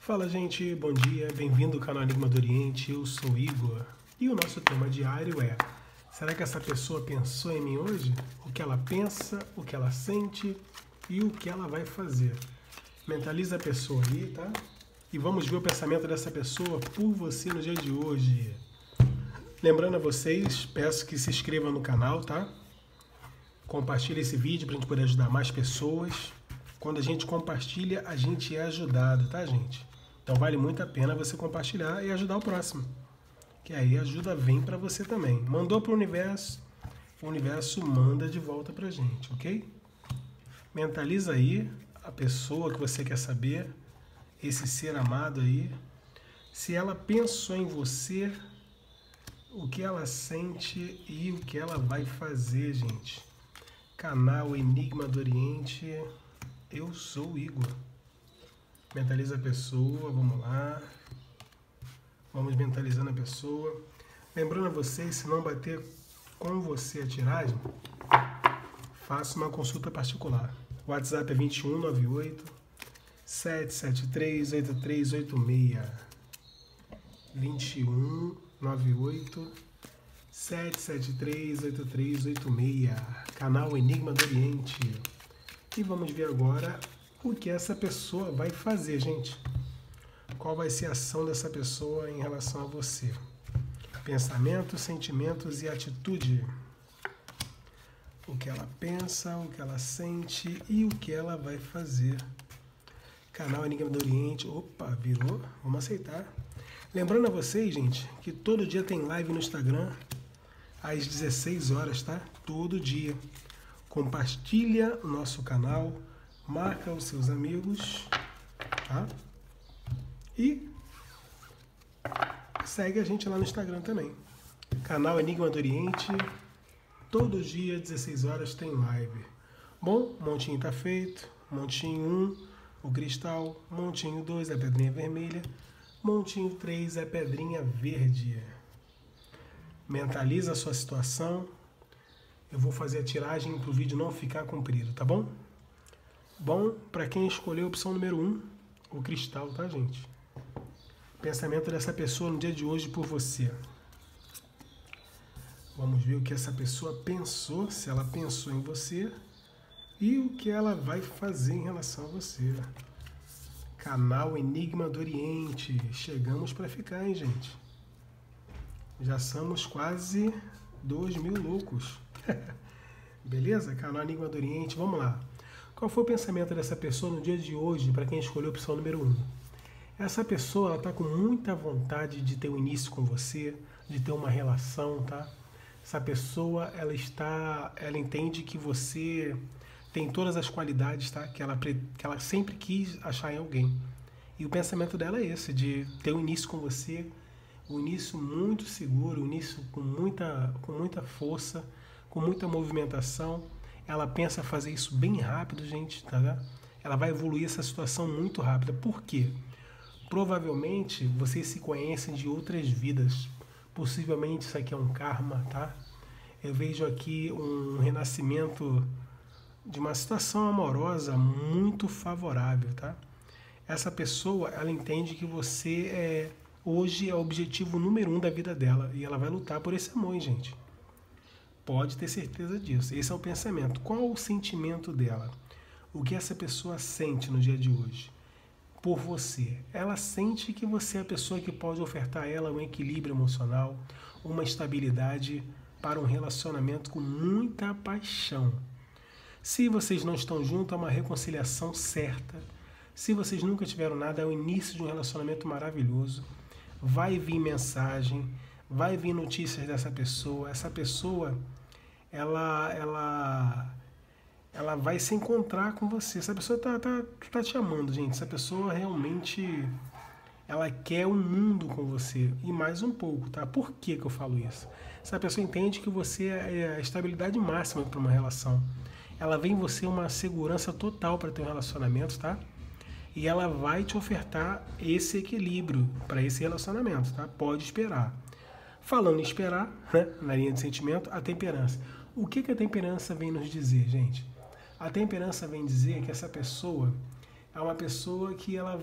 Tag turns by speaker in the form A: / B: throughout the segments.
A: Fala, gente, bom dia, bem-vindo ao canal Enigma do Oriente, eu sou Igor. E o nosso tema diário é: será que essa pessoa pensou em mim hoje? O que ela pensa, o que ela sente e o que ela vai fazer. Mentaliza a pessoa aí, tá? E vamos ver o pensamento dessa pessoa por você no dia de hoje. Lembrando a vocês, peço que se inscrevam no canal, tá? Compartilhe esse vídeo para a gente poder ajudar mais pessoas. Quando a gente compartilha, a gente é ajudado, tá, gente? Então vale muito a pena você compartilhar e ajudar o próximo. Que aí a ajuda vem para você também. Mandou para o universo manda de volta para a gente, ok? Mentaliza aí a pessoa que você quer saber, esse ser amado aí. Se ela pensou em você, o que ela sente e o que ela vai fazer, gente. Canal Enigma do Oriente, eu sou o Igor. Mentaliza a pessoa, vamos lá. Vamos mentalizando a pessoa. Lembrando a vocês, se não bater com você a tiragem, faça uma consulta particular. O WhatsApp é 2198 773 8386. 2198 773 8386. Canal Enigma do Oriente. E vamos ver agora o que essa pessoa vai fazer, gente. Qual vai ser a ação dessa pessoa em relação a você? Pensamentos, sentimentos e atitude. O que ela pensa, o que ela sente e o que ela vai fazer. Canal Enigma do Oriente. Opa, virou? Vamos aceitar. Lembrando a vocês, gente, que todo dia tem live no Instagram às 16 horas, tá? Todo dia. Compartilha o nosso canal, marca os seus amigos, tá? E segue a gente lá no Instagram também. Canal Enigma do Oriente, todo dia, 16 horas, tem live. Bom, montinho tá feito. Montinho 1, o cristal. Montinho 2, a pedrinha vermelha. Montinho 3, a pedrinha verde. Mentaliza a sua situação. Eu vou fazer a tiragem para o vídeo não ficar comprido, tá bom? Bom, para quem escolheu a opção número 1, o cristal, tá, gente? Pensamento dessa pessoa no dia de hoje por você. Vamos ver o que essa pessoa pensou, se ela pensou em você e o que ela vai fazer em relação a você. Canal Enigma do Oriente. Chegamos para ficar, hein, gente? Já somos quase 2.000 loucos. Beleza? Canal Enigma do Oriente. Vamos lá. Qual foi o pensamento dessa pessoa no dia de hoje para quem escolheu a opção número 1? Essa pessoa está com muita vontade de ter um início com você, de ter uma relação, tá? Essa pessoa, ela entende que você tem todas as qualidades, tá? Que ela sempre quis achar em alguém. E o pensamento dela é esse, de ter um início com você, um início muito seguro, um início com muita força, com muita movimentação. Ela pensa fazer isso bem rápido, gente, tá? Ela vai evoluir essa situação muito rápida. Por quê? Provavelmente vocês se conhecem de outras vidas. Possivelmente isso aqui é um karma, tá? Eu vejo aqui um renascimento de uma situação amorosa muito favorável, tá? Essa pessoa, ela entende que você hoje é o objetivo número 1 da vida dela e ela vai lutar por esse amor, hein, gente. Pode ter certeza disso. Esse é o pensamento. Qual o sentimento dela? O que essa pessoa sente no dia de hoje? Por você. Ela sente que você é a pessoa que pode ofertar a ela um equilíbrio emocional, uma estabilidade para um relacionamento com muita paixão. Se vocês não estão juntos, é uma reconciliação certa. Se vocês nunca tiveram nada, é o início de um relacionamento maravilhoso. Vai vir mensagem, vai vir notícias dessa pessoa. Essa pessoa, ela vai se encontrar com você. Essa pessoa tá te amando, gente. Essa pessoa realmente, ela quer um mundo com você. E mais um pouco, tá? Por que eu falo isso? Essa pessoa entende que você é a estabilidade máxima para uma relação. Ela vê em você uma segurança total para ter um relacionamento, tá? E ela vai te ofertar esse equilíbrio para esse relacionamento, tá? Pode esperar. Falando em esperar, né, na linha de sentimento, a temperança. O que a temperança vem nos dizer, gente? A temperança vem dizer que essa pessoa é uma pessoa que ela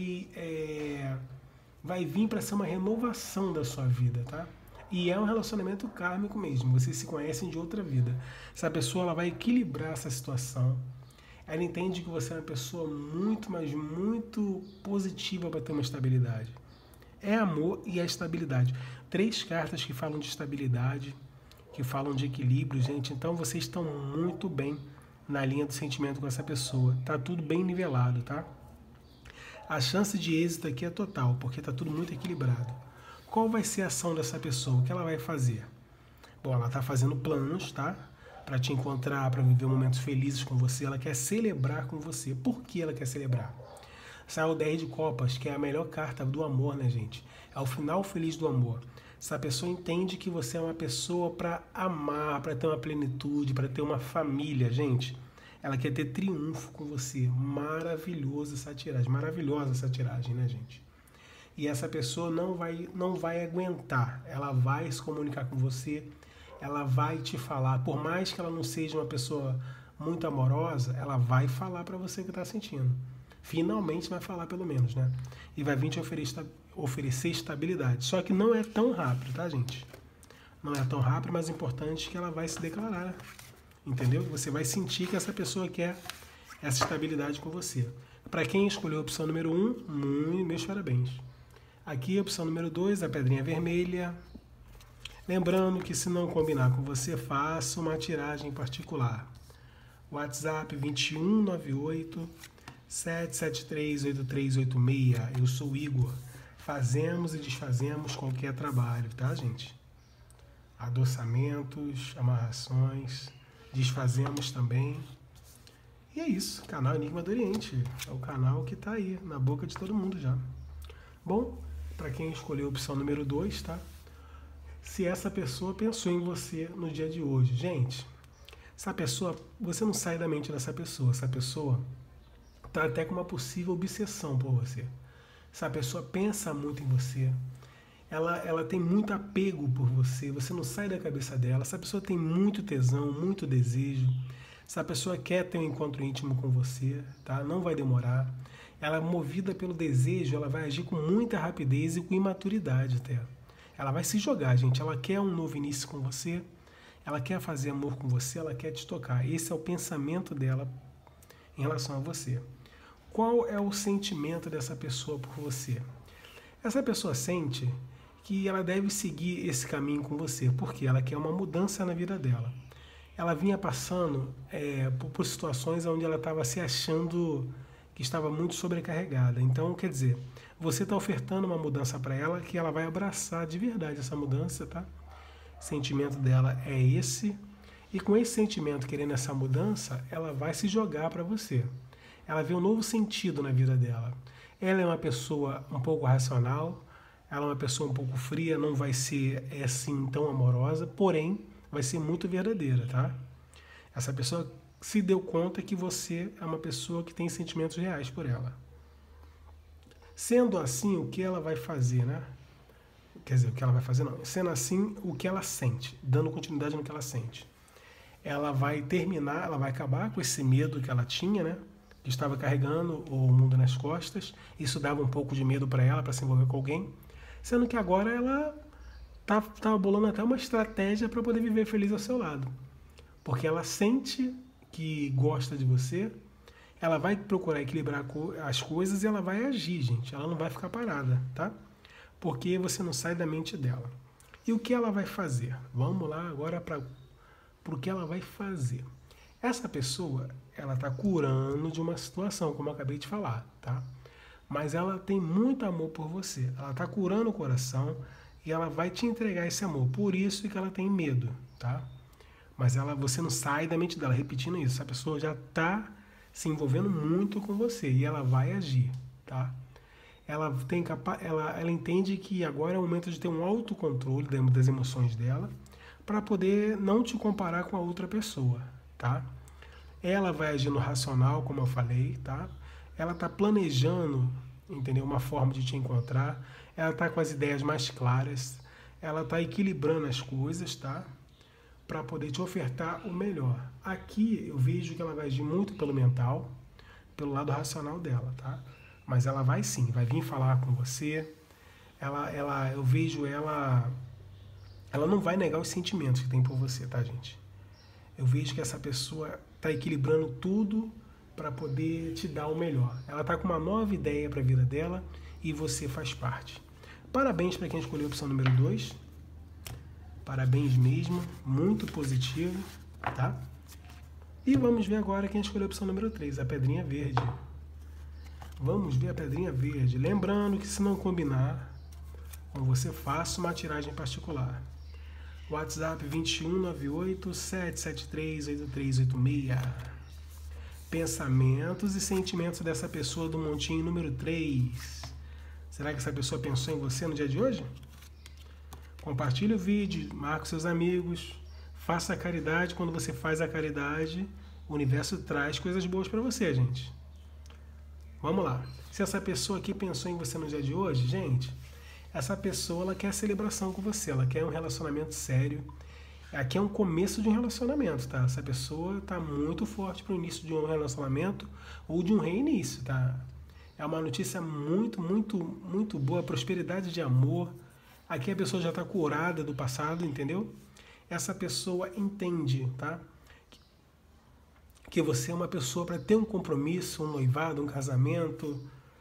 A: vai vir para ser uma renovação da sua vida, tá? E é um relacionamento kármico mesmo, vocês se conhecem de outra vida. Essa pessoa ela vai equilibrar essa situação. Ela entende que você é uma pessoa muito, mas muito positiva para ter uma estabilidade. É amor e a estabilidade. 3 cartas que falam de estabilidade, que falam de equilíbrio, gente. Então vocês estão muito bem na linha do sentimento com essa pessoa. Tá tudo bem nivelado, tá? A chance de êxito aqui é total, porque tá tudo muito equilibrado. Qual vai ser a ação dessa pessoa? O que ela vai fazer? Bom, ela tá fazendo planos, tá? Para te encontrar, para viver momentos felizes com você. Ela quer celebrar com você. Por que ela quer celebrar? Saiu o 10 de copas, que é a melhor carta do amor, né, gente? É o final feliz do amor. Essa pessoa entende que você é uma pessoa para amar, para ter uma plenitude, para ter uma família, gente. Ela quer ter triunfo com você. Maravilhosa essa tiragem, né, gente? E essa pessoa não vai aguentar. Ela vai se comunicar com você, ela vai te falar. Por mais que ela não seja uma pessoa muito amorosa, ela vai falar para você o que está sentindo. Finalmente vai falar, pelo menos, né? E vai vir te oferecer estabilidade. Só que não é tão rápido, tá, gente? Não é tão rápido, mas é importante que ela vai se declarar. Entendeu? Você vai sentir que essa pessoa quer essa estabilidade com você. Para quem escolheu a opção número 1, meus parabéns. Aqui a opção número 2, a pedrinha vermelha. Lembrando que se não combinar com você, faça uma tiragem particular. WhatsApp 2198 773 8386. Eu sou o Igor. Fazemos e desfazemos qualquer trabalho, tá, gente? Adoçamentos, amarrações, desfazemos também. E é isso, canal Enigma do Oriente. É o canal que tá aí, na boca de todo mundo já. Bom, para quem escolheu a opção número 2, tá? Se essa pessoa pensou em você no dia de hoje. Gente, essa pessoa, você não sai da mente dessa pessoa. Essa pessoa tá até com uma possível obsessão por você. Essa pessoa pensa muito em você. Ela tem muito apego por você. Você não sai da cabeça dela. Essa pessoa tem muito tesão, muito desejo. Essa pessoa quer ter um encontro íntimo com você, tá? Não vai demorar. Ela, movida pelo desejo, ela vai agir com muita rapidez e com imaturidade até. Ela vai se jogar, gente. Ela quer um novo início com você. Ela quer fazer amor com você. Ela quer te tocar. Esse é o pensamento dela em relação a você. Qual é o sentimento dessa pessoa por você? Essa pessoa sente que ela deve seguir esse caminho com você, porque ela quer uma mudança na vida dela. Ela vinha passando por situações onde ela estava se achando que estava muito sobrecarregada. Então, quer dizer, você está ofertando uma mudança para ela que ela vai abraçar de verdade essa mudança, tá? O sentimento dela é esse. E com esse sentimento, querendo essa mudança, ela vai se jogar para você. Ela vê um novo sentido na vida dela. Ela é uma pessoa um pouco racional, ela é uma pessoa um pouco fria, não vai ser assim tão amorosa, porém vai ser muito verdadeira, tá? Essa pessoa se deu conta que você é uma pessoa que tem sentimentos reais por ela. Sendo assim, o que ela vai fazer, né? Quer dizer, o que ela vai fazer não. Sendo assim, o que ela sente, dando continuidade no que ela sente. Ela vai terminar, ela vai acabar com esse medo que ela tinha, né? Que estava carregando o mundo nas costas. Isso dava um pouco de medo para ela, para se envolver com alguém. Sendo que agora ela tá bolando até uma estratégia para poder viver feliz ao seu lado. Porque ela sente que gosta de você, ela vai procurar equilibrar as coisas e ela vai agir, gente. Ela não vai ficar parada, tá? Porque você não sai da mente dela. E o que ela vai fazer? Vamos lá agora para o que ela vai fazer. Essa pessoa, ela está curando de uma situação, como eu acabei de falar, tá? Mas ela tem muito amor por você. Ela está curando o coração e ela vai te entregar esse amor. Por isso que ela tem medo, tá? Mas você não sai da mente dela, repetindo isso. Essa pessoa já está se envolvendo muito com você e ela vai agir, tá? Ela entende que agora é o momento de ter um autocontrole das emoções dela para poder não te comparar com a outra pessoa, tá? Ela vai agir no racional, como eu falei, tá? Ela está planejando, entendeu? Uma forma de te encontrar. Ela está com as ideias mais claras. Ela está equilibrando as coisas, tá? Para poder te ofertar o melhor. Aqui eu vejo que ela vai agir muito pelo mental, pelo lado racional dela, tá? Mas ela vai sim, vai vir falar com você. Eu vejo ela não vai negar os sentimentos que tem por você, tá, gente? Eu vejo que essa pessoa está equilibrando tudo para poder te dar o melhor. Ela está com uma nova ideia para a vida dela e você faz parte. Parabéns para quem escolheu a opção número 2. Parabéns mesmo, muito positivo, tá? E vamos ver agora quem escolheu a opção número 3, a pedrinha verde. Vamos ver a pedrinha verde. Lembrando que se não combinar, você faça uma tiragem particular. WhatsApp 2198-773-8386. Pensamentos e sentimentos dessa pessoa do montinho número 3. Será que essa pessoa pensou em você no dia de hoje? Compartilhe o vídeo, marque seus amigos, faça a caridade. Quando você faz a caridade, o universo traz coisas boas para você, gente. Vamos lá. Se essa pessoa aqui pensou em você no dia de hoje, gente, essa pessoa ela quer celebração com você, ela quer um relacionamento sério. Aqui é um começo de um relacionamento, tá? Essa pessoa está muito forte para o início de um relacionamento ou de um reinício, tá? É uma notícia muito, muito, muito boa, prosperidade de amor. Aqui a pessoa já está curada do passado, entendeu? Essa pessoa entende, tá? Que você é uma pessoa para ter um compromisso, um noivado, um casamento,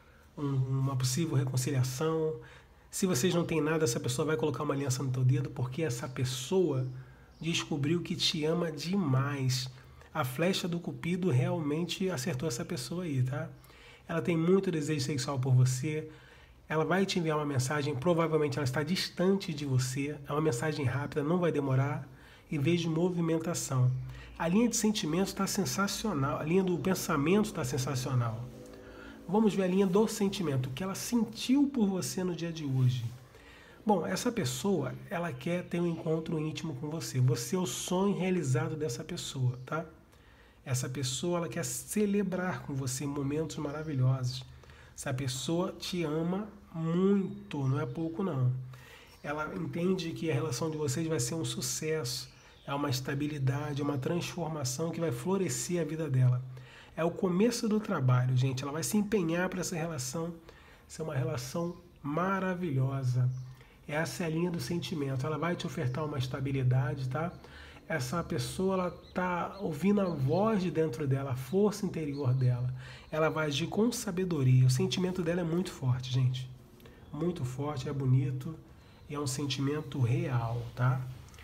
A: uma possível reconciliação. Se vocês não têm nada, essa pessoa vai colocar uma aliança no teu dedo, porque essa pessoa descobriu que te ama demais. A flecha do Cupido realmente acertou essa pessoa aí, tá? Ela tem muito desejo sexual por você. Ela vai te enviar uma mensagem, provavelmente ela está distante de você. É uma mensagem rápida, não vai demorar. E vejo movimentação. A linha de sentimentos está sensacional. A linha do pensamento está sensacional. Vamos ver a linha do sentimento, o que ela sentiu por você no dia de hoje. Bom, essa pessoa, ela quer ter um encontro íntimo com você. Você é o sonho realizado dessa pessoa, tá? Essa pessoa, ela quer celebrar com você momentos maravilhosos. Essa pessoa te ama muito, não é pouco não. Ela entende que a relação de vocês vai ser um sucesso, é uma estabilidade, uma transformação que vai florescer a vida dela. É o começo do trabalho, gente. Ela vai se empenhar para essa relação ser uma relação maravilhosa. Essa é a linha do sentimento. Ela vai te ofertar uma estabilidade, tá? Essa pessoa, ela tá ouvindo a voz de dentro dela, a força interior dela. Ela vai agir com sabedoria. O sentimento dela é muito forte, gente. Muito forte, é bonito e é um sentimento real, tá?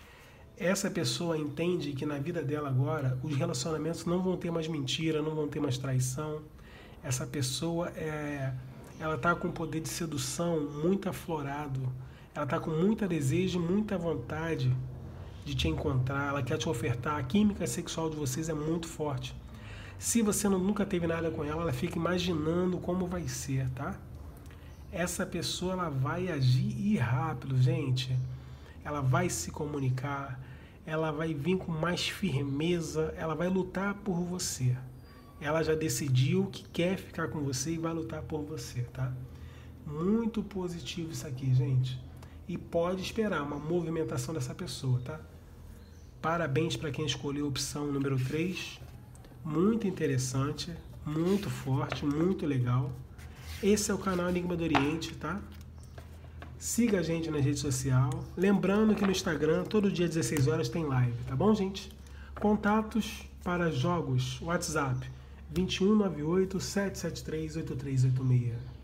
A: Essa pessoa entende que na vida dela agora os relacionamentos não vão ter mais mentira, não vão ter mais traição. Essa pessoa ela está com um poder de sedução muito aflorado. Ela está com muito desejo, muita vontade de te encontrar. Ela quer te ofertar. A química sexual de vocês é muito forte. Se você nunca teve nada com ela, ela fica imaginando como vai ser, tá? Essa pessoa ela vai agir e rápido, gente. Ela vai se comunicar, ela vai vir com mais firmeza, ela vai lutar por você. Ela já decidiu que quer ficar com você e vai lutar por você, tá? Muito positivo isso aqui, gente. E pode esperar uma movimentação dessa pessoa, tá? Parabéns para quem escolheu a opção número 3. Muito interessante, muito forte, muito legal. Esse é o canal Enigma do Oriente, tá? Siga a gente na rede social. Lembrando que no Instagram, todo dia às 16 horas tem live, tá bom, gente? Contatos para jogos, WhatsApp 2198-773-8386.